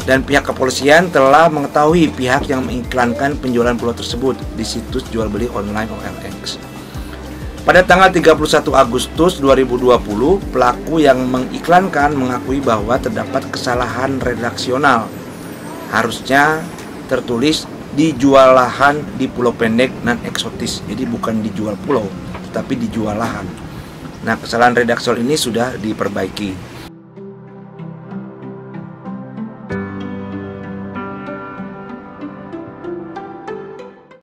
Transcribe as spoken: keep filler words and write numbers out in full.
Dan pihak kepolisian telah mengetahui pihak yang mengiklankan penjualan pulau tersebut di situs jual beli online O L X. Pada tanggal tiga puluh satu Agustus dua ribu dua puluh, pelaku yang mengiklankan mengakui bahwa terdapat kesalahan redaksional. Harusnya tertulis dijual lahan di Pulau Pendek non eksotis. Jadi bukan dijual pulau, tapi dijual lahan. Nah, kesalahan redaksional ini sudah diperbaiki.